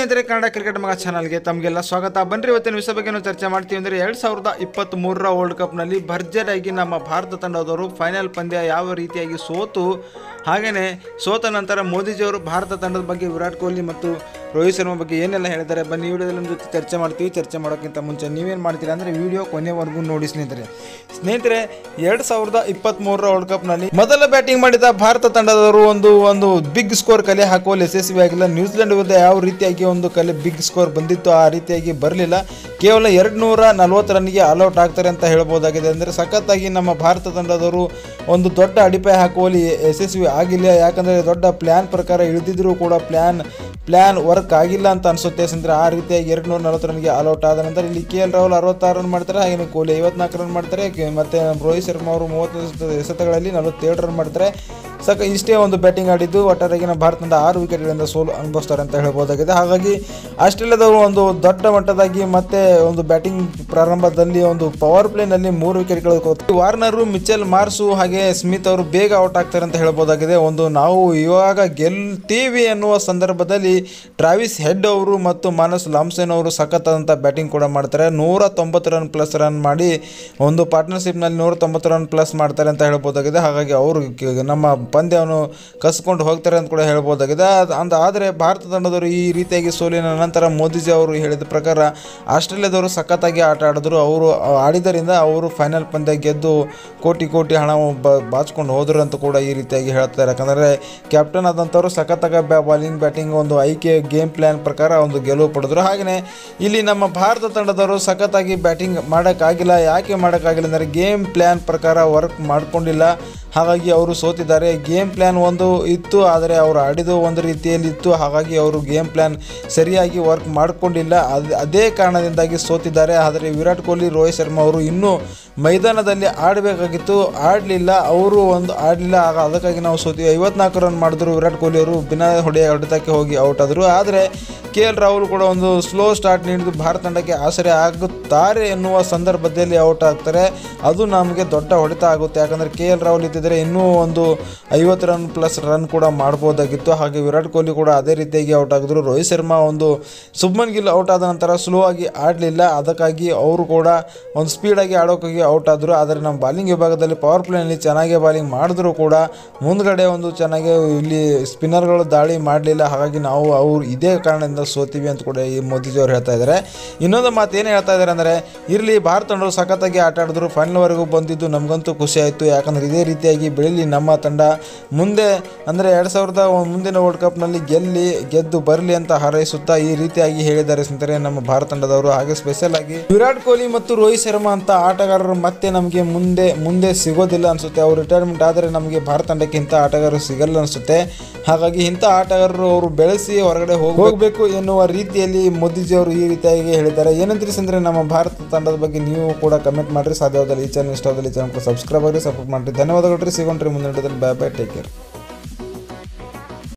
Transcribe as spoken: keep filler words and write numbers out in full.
ಸ್ನೇಹಿತರೆ, ಕನ್ನಡ ಕ್ರಿಕೆಟ್ ಮಗ ಚಾನಲ್ಗೆ ತಮಗೆಲ್ಲ ಸ್ವಾಗತ. ಬನ್ರಿ ಇವತ್ತಿನ ವಿಷಯ ಬಗ್ಗೆ ಚರ್ಚೆ ಮಾಡ್ತೀವಿ. ಅಂದರೆ ಎರಡು ಸಾವಿರದ ಇಪ್ಪತ್ತ್ ಮೂರರ ವರ್ಲ್ಡ್ ಕಪ್ನಲ್ಲಿ ಭರ್ಜರಿಯಾಗಿ ನಮ್ಮ ಭಾರತ ತಂಡದವರು ಫೈನಲ್ ಪಂದ್ಯ ಯಾವ ರೀತಿಯಾಗಿ ಸೋತು, ಹಾಗೆಯೇ ಸೋತ ನಂತರ ಮೋದಿಜಿಯವರು ಭಾರತ ತಂಡದ ಬಗ್ಗೆ, ವಿರಾಟ್ ಕೊಹ್ಲಿ ಮತ್ತು ರೋಹಿತ್ ಶರ್ಮಾ ಬಗ್ಗೆ ಏನೆಲ್ಲ ಹೇಳಿದ್ದಾರೆ ಬನ್ನಿ ವಿಡಿಯೋದಲ್ಲಿ ನಮ್ಮ ಜೊತೆ ಚರ್ಚೆ ಮಾಡ್ತೀವಿ. ಚರ್ಚೆ ಮಾಡೋಕ್ಕಿಂತ ಮುಂಚೆ ನೀವೇನು ಮಾಡ್ತೀರಾ ಅಂದರೆ ವಿಡಿಯೋ ಕೊನೆವರೆಗೂ ನೋಡಿ ಸ್ನೇಹಿತರೆ. ಸ್ನೇಹಿತರೆ ಎರಡು ಸಾವಿರದ ಇಪ್ಪತ್ತ್ ಮೂರರ ವರ್ಲ್ಡ್ ಕಪ್ನಲ್ಲಿ ಮೊದಲ ಬ್ಯಾಟಿಂಗ್ ಮಾಡಿದ ಭಾರತ ತಂಡದವರು ಒಂದು ಒಂದು ಬಿಗ್ ಸ್ಕೋರ್ ಕಲೆ ಹಾಕುವಲ್ಲಿ ಯಶಸ್ವಿಯಾಗಿಲ್ಲ. ನ್ಯೂಜಿಲೆಂಡ್ ವಿರುದ್ಧ ಯಾವ ರೀತಿಯಾಗಿ ಒಂದು ಕಲೆ ಬಿಗ್ ಸ್ಕೋರ್ ಬಂದಿತ್ತು ಆ ರೀತಿಯಾಗಿ ಬರಲಿಲ್ಲ. ಕೇವಲ ಎರಡು ನೂರ ನಲ್ವತ್ತು ರನ್ಗೆ ಆಲ್ಔಟ್ ಆಗ್ತಾರೆ ಅಂತ ಹೇಳ್ಬೋದಾಗಿದೆ. ಅಂದರೆ ಸಖತ್ತಾಗಿ ನಮ್ಮ ಭಾರತ ತಂಡದವರು ಒಂದು ದೊಡ್ಡ ಅಡಿಪಾಯ ಹಾಕುವಲ್ಲಿ ಯಶಸ್ವಿ ಆಗಿಲ್ಲ. ಯಾಕಂದರೆ ದೊಡ್ಡ ಪ್ಲ್ಯಾನ್ ಪ್ರಕಾರ ಇಳಿದಿದ್ರೂ ಕೂಡ ಪ್ಲ್ಯಾನ್ ಪ್ಲ್ಯಾನ್ ವರ್ಕ್ ಆಗಿಲ್ಲ ಅಂತ ಅನಿಸುತ್ತೆ. ಅಂದರೆ ಆ ರೀತಿಯಾಗಿ ಎರಡು ನೂರ ನಲ್ವತ್ತು ರನ್ಗೆ ಆಲ್ಔಟ್ ಆದ ನಂತರ ಇಲ್ಲಿ ಕೆ ಎಲ್ ರಾಹುಲ್ ಅರವತ್ತಾರು ರನ್ ಮಾಡ್ತಾರೆ, ಹಾಗೆ ಕೊಹ್ಲಿ ಐವತ್ನಾಲ್ಕು ರನ್ ಮಾಡ್ತಾರೆ, ಮತ್ತು ರೋಹಿತ್ ಶರ್ಮಾ ಅವರು ಮೂವತ್ತು ಎಸೆತಗಳಲ್ಲಿ ನಲವತ್ತೇಳು ರನ್ ಮಾಡ್ತಾರೆ. ಸಕ ಇಷ್ಟೇ ಒಂದು ಬ್ಯಾಟಿಂಗ್ ಆಡಿದ್ದು ಒಟ್ಟಾರೆಯಾಗಿ ನಮ್ಮ ಭಾರತದಿಂದ ಆರು ವಿಕೆಟ್ಗಳಿಂದ ಸೋಲು ಅನುಭವಿಸ್ತಾರೆ ಅಂತ ಹೇಳ್ಬೋದಾಗಿದೆ. ಹಾಗಾಗಿ ಆಸ್ಟ್ರೇಲಿಯಾದವರು ಒಂದು ದೊಡ್ಡ ಮಟ್ಟದಾಗಿ ಮತ್ತೆ ಒಂದು ಬ್ಯಾಟಿಂಗ್ ಪ್ರಾರಂಭದಲ್ಲಿ ಒಂದು ಪವರ್ ಪ್ಲೇನಲ್ಲಿ ಮೂರು ವಿಕೆಟ್ಗಳು, ವಾರ್ನರು, ಮಿಚೆಲ್ ಮಾರ್ಸು ಹಾಗೆ ಸ್ಮಿತ್ ಅವರು ಬೇಗ ಔಟ್ ಆಗ್ತಾರೆ ಅಂತ ಹೇಳ್ಬೋದಾಗಿದೆ. ಒಂದು ನಾವು ಇವಾಗ ಗೆಲ್ತೀವಿ ಅನ್ನುವ ಸಂದರ್ಭದಲ್ಲಿ ಟ್ರಾವಿಸ್ ಹೆಡ್ ಅವರು ಮತ್ತು ಮಾನಸ್ ಲಾಮ್ಸೆನ್ ಅವರು ಸಖತ್ತಾದಂಥ ಬ್ಯಾಟಿಂಗ್ ಕೂಡ ಮಾಡ್ತಾರೆ. ನೂರ ತೊಂಬತ್ತು ರನ್ ಪ್ಲಸ್ ರನ್ ಮಾಡಿ ಒಂದು ಪಾರ್ಟ್ನರ್ಶಿಪ್ನಲ್ಲಿ ನೂರ ತೊಂಬತ್ತು ರನ್ ಪ್ಲಸ್ ಮಾಡ್ತಾರೆ ಅಂತ ಹೇಳ್ಬೋದಾಗಿದೆ. ಹಾಗಾಗಿ ಅವರು ನಮ್ಮ ಪಂದ್ಯವನ್ನು ಕಸ್ಕೊಂಡು ಹೋಗ್ತಾರೆ ಅಂತ ಕೂಡ ಹೇಳ್ಬೋದಾಗಿದೆ. ಅಂದ ಆದರೆ ಭಾರತ ತಂಡದವರು ಈ ರೀತಿಯಾಗಿ ಸೋಲಿನ ನಂತರ ಮೋದಿಜಿ ಅವರು ಹೇಳಿದ ಪ್ರಕಾರ ಆಸ್ಟ್ರೇಲಿಯಾದವರು ಸಖತ್ತಾಗಿ ಆಟ ಆಡಿದ್ರು. ಅವರು ಆಡಿದ್ದರಿಂದ ಅವರು ಫೈನಲ್ ಪಂದ್ಯ ಗೆದ್ದು ಕೋಟಿ ಕೋಟಿ ಹಣ ಬಾಚಿಕೊಂಡು ಹೋದರು ಅಂತ ಕೂಡ ಈ ರೀತಿಯಾಗಿ ಹೇಳ್ತಾರೆ. ಯಾಕಂದರೆ ಕ್ಯಾಪ್ಟನ್ ಆದಂಥವ್ರು ಸಖತ್ತಾಗಿ ಬಾಲಿಂಗ್ ಬ್ಯಾಟಿಂಗ್ ಒಂದು ಆಯ್ಕೆ ಗೇಮ್ ಪ್ಲ್ಯಾನ್ ಪ್ರಕಾರ ಒಂದು ಗೆಲುವು ಪಡೆದರು. ಹಾಗೆಯೇ ಇಲ್ಲಿ ನಮ್ಮ ಭಾರತ ತಂಡದವರು ಸಖತ್ತಾಗಿ ಬ್ಯಾಟಿಂಗ್ ಮಾಡೋಕ್ಕಾಗಿಲ್ಲ. ಯಾಕೆ ಮಾಡೋಕ್ಕಾಗಿಲ್ಲ ಅಂದರೆ ಗೇಮ್ ಪ್ಲ್ಯಾನ್ ಪ್ರಕಾರ ವರ್ಕ್ ಮಾಡಿಕೊಂಡಿಲ್ಲ, ಹಾಗಾಗಿ ಅವರು ಸೋತಿದ್ದಾರೆ. ಗೇಮ್ ಪ್ಲ್ಯಾನ್ ಒಂದು ಇತ್ತು, ಆದರೆ ಅವರು ಆಡಿದ್ದು ಒಂದು ರೀತಿಯಲ್ಲಿ ಇತ್ತು. ಹಾಗಾಗಿ ಅವರು ಗೇಮ್ ಪ್ಲ್ಯಾನ್ ಸರಿಯಾಗಿ ವರ್ಕ್ ಮಾಡಿಕೊಂಡಿಲ್ಲ. ಅದು ಅದೇ ಕಾರಣದಿಂದಾಗಿ ಸೋತಿದ್ದಾರೆ. ಆದರೆ ವಿರಾಟ್ ಕೊಹ್ಲಿ, ರೋಹಿತ್ ಶರ್ಮಾ ಅವರು ಇನ್ನೂ ಮೈದಾನದಲ್ಲಿ ಆಡಬೇಕಾಗಿತ್ತು, ಆಡಲಿಲ್ಲ. ಅವರು ಒಂದು ಆಡಲಿಲ್ಲ, ಆಗ ಅದಕ್ಕಾಗಿ ನಾವು ಸೋತೀವಿ. ಐವತ್ನಾಲ್ಕು ರನ್ ಮಾಡಿದ್ರು ವಿರಾಟ್ ಕೊಹ್ಲಿ ಅವರು, ಬಿನಾ ಹೊಡೆಯ ಹೊಡೆತಕ್ಕೆ ಹೋಗಿ ಔಟ್ ಆದರು. ಆದರೆ ಕೆ ಎಲ್ ರಾಹುಲ್ ಕೂಡ ಒಂದು ಸ್ಲೋ ಸ್ಟಾರ್ಟ್ ನೀಡಿದ್ದು ಭಾರತ ತಂಡಕ್ಕೆ ಆಸರೆ ಆಗುತ್ತಾರೆ ಎನ್ನುವ ಸಂದರ್ಭದಲ್ಲಿ ಔಟ್ ಆಗ್ತಾರೆ. ಅದು ನಮಗೆ ದೊಡ್ಡ ಹೊಡೆತ ಆಗುತ್ತೆ. ಯಾಕಂದರೆ ಕೆ ಎಲ್ ರಾಹುಲ್ ಇದ್ದಿದ್ದರೆ ಇನ್ನೂ ಒಂದು ಐವತ್ತು ರನ್ ಪ್ಲಸ್ ರನ್ ಕೂಡ ಮಾಡ್ಬೋದಾಗಿತ್ತು. ಹಾಗೆ ವಿರಾಟ್ ಕೊಹ್ಲಿ ಕೂಡ ಅದೇ ರೀತಿಯಾಗಿ ಔಟ್ ಆಗಿದ್ರು. ರೋಹಿತ್ ಶರ್ಮಾ ಒಂದು ಶುಭ್ಮನ್ ಗಿಲ್ ಔಟ್ ಆದ ನಂತರ ಸ್ಲೋ ಆಗಿ ಆಡಲಿಲ್ಲ, ಅದಕ್ಕಾಗಿ ಅವರು ಕೂಡ ಒಂದು ಸ್ಪೀಡಾಗಿ ಆಡೋಕ್ಕಾಗಿ ಔಟ್ ಆದರು. ಆದರೆ ನಮ್ಮ ಬಾಲಿಂಗ್ ವಿಭಾಗದಲ್ಲಿ ಪವರ್ ಪ್ಲೇನಲ್ಲಿ ಚೆನ್ನಾಗಿ ಬಾಲಿಂಗ್ ಮಾಡಿದ್ರು ಕೂಡ ಮುಂದ್ಗಡೆ ಒಂದು ಚೆನ್ನಾಗಿ ಇಲ್ಲಿ ಸ್ಪಿನ್ನರ್ಗಳು ದಾಳಿ ಮಾಡಲಿಲ್ಲ. ಹಾಗಾಗಿ ನಾವು ಅವರು ಇದೇ ಕಾರಣದಿಂದ ಸೋತೀವಿ ಅಂತ ಕೂಡ ಈ ಮೋದಿಜಿ ಅವರು ಹೇಳ್ತಾ ಇದ್ದಾರೆ. ಇನ್ನೊಂದು ಮಾತು ಏನು ಹೇಳ್ತಾ ಇದ್ದಾರೆ ಅಂದರೆ, ಇರಲಿ ಭಾರತ ತಂಡವರು ಸಖತ್ತಾಗಿ ಆಟ ಆಡಿದ್ರು, ಫೈನಲ್ವರೆಗೂ ಬಂದಿದ್ದು ನಮಗಂತೂ ಖುಷಿ ಆಯಿತು. ಯಾಕಂದರೆ ಇದೇ ರೀತಿಯಾಗಿ ಬೆಳೀಲಿ ನಮ್ಮ ತಂಡ ಮುಂದೆ, ಅಂದರೆ ಎರಡು ಸಾವಿರದ ಮುಂದಿನ ವರ್ಲ್ಡ್ ಕಪ್ನಲ್ಲಿ ಗೆಲ್ಲಿ ಗೆದ್ದು ಬರಲಿ ಅಂತ ಹಾರೈಸುತ್ತಾ ಈ ರೀತಿಯಾಗಿ ಹೇಳಿದ್ದಾರೆ ಸ್ನೇಹಿತರೆ ನಮ್ಮ ಭಾರತ ತಂಡದವರು. ಹಾಗೆ ಸ್ಪೆಷಲ್ ಆಗಿ ವಿರಾಟ್ ಕೊಹ್ಲಿ ಮತ್ತು ರೋಹಿತ್ ಶರ್ಮಾ ಅಂತ ಆಟಗಾರರು ಮತ್ತೆ ನಮಗೆ ಮುಂದೆ ಮುಂದೆ ಸಿಗೋದಿಲ್ಲ ಅನಿಸುತ್ತೆ. ಅವರು ರಿಟೈರ್ಮೆಂಟ್ ಆದರೆ ನಮಗೆ ಭಾರತ ತಂಡಕ್ಕೆ ಇಂಥ ಆಟಗಾರರು ಸಿಗಲ್ಲ ಅನಿಸುತ್ತೆ. ಹಾಗಾಗಿ ಇಂಥ ಆಟಗಾರರು ಅವರು ಬೆಳೆಸಿ ಹೊರಗಡೆ ಹೋಗಬೇಕು ಎನ್ನುವ ರೀತಿಯಲ್ಲಿ ಮೋದಿಜಿ ಅವರು ಈ ರೀತಿಯಾಗಿ ಹೇಳಿದ್ದಾರೆ. ಏನಂತೀರಿ ಅಂದರೆ ನಮ್ಮ ಭಾರತ ತಂಡದ ಬಗ್ಗೆ ನೀವು ಕೂಡ ಕಮೆಂಟ್ ಮಾಡಿರಿ. ಸಾಧ್ಯವಾದಲ್ಲಿ ಈ ಚಾನಲ್ ಇಷ್ಟವಾದಲ್ಲಿ ಚಾನಲ್ ಸಬ್ಸ್ಕ್ರೈಬ್ ಆಗಿ ಸಪೋರ್ಟ್ ಮಾಡಿರಿ. ಧನ್ಯವಾದಗಳು ರೀ. ಸಿಗೋಣ್ರಿ ಮುಂದಿನ ವಿಡಿಯೋದಲ್ಲಿ. Bye bye, take care.